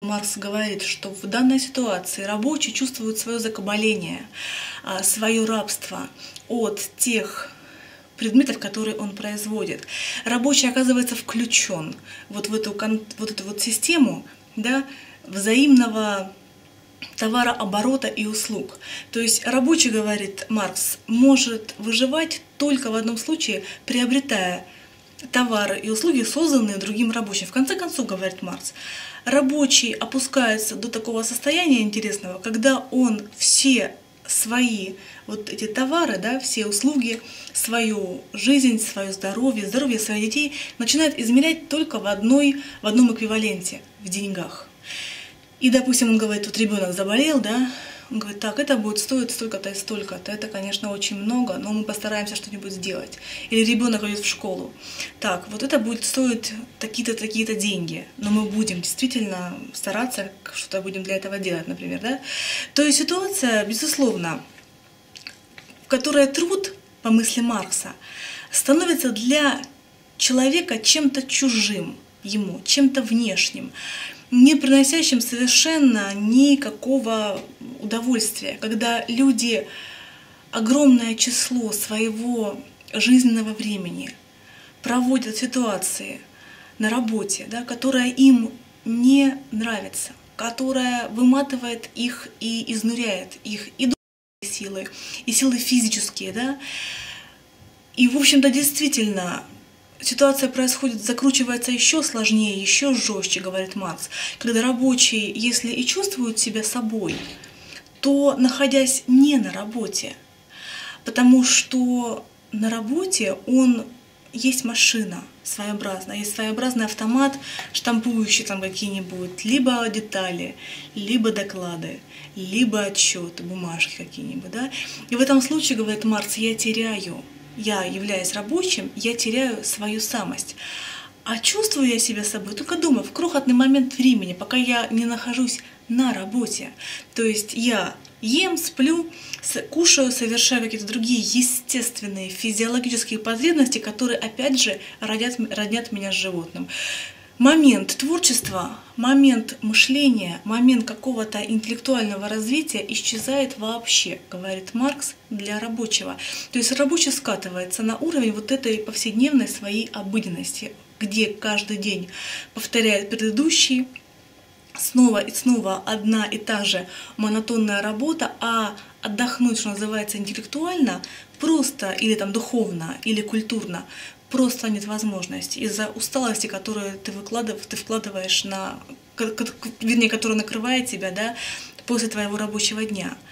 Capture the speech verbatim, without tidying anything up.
Маркс говорит, что в данной ситуации рабочий чувствует свое закабаление, свое рабство от тех предметов, которые он производит. Рабочий оказывается включен вот в эту, вот эту вот систему, да, взаимного товарооборота и услуг. То есть рабочий, говорит Маркс, может выживать только в одном случае, приобретая товары и услуги, созданные другим рабочим. В конце концов, говорит Маркс, рабочий опускается до такого состояния интересного, когда он все свои вот эти товары, да, все услуги, свою жизнь, свое здоровье, здоровье своих детей начинает измерять только в, одной, в одном эквиваленте, в деньгах. И, допустим, он говорит, вот ребенок заболел, да, он говорит, так, это будет стоить столько-то и столько-то. Это, конечно, очень много, но мы постараемся что-нибудь сделать. Или ребенок идет в школу. Так, вот это будет стоить такие-то, такие-то деньги, но мы будем действительно стараться, что-то будем для этого делать, например, да. То есть ситуация, безусловно, в которой труд, по мысли Маркса, становится для человека чем-то чужим ему, чем-то внешним, не приносящим совершенно никакого удовольствия, когда люди огромное число своего жизненного времени проводят в ситуации на работе, да, которая им не нравится, которая выматывает их и изнуряет их и духовные силы, и силы физические, да. И, в общем-то, действительно, ситуация происходит, закручивается еще сложнее, еще жестче, говорит Маркс, когда рабочий, если и чувствует себя собой, то находясь не на работе, потому что на работе он есть машина своеобразная, есть своеобразный автомат, штампующий там какие-нибудь либо детали, либо доклады, либо отчеты, бумажки какие-нибудь, да. И в этом случае, говорит Маркс, я теряю. Я, являясь рабочим, я теряю свою самость. А чувствую я себя собой только дома, в крохотный момент времени, пока я не нахожусь на работе. То есть я ем, сплю, кушаю, совершаю какие-то другие естественные физиологические потребности, которые, опять же, родят, роднят меня с животным. Момент творчества, момент мышления, момент какого-то интеллектуального развития исчезает вообще, говорит Маркс, для рабочего. То есть рабочий скатывается на уровень вот этой повседневной своей обыденности, где каждый день повторяет предыдущий, снова и снова одна и та же монотонная работа, а отдохнуть, что называется, интеллектуально, просто или там духовно, или культурно, просто нет возможности из-за усталости, которую ты, выкладыв, ты вкладываешь на, вернее, которая накрывает тебя, да, после твоего рабочего дня.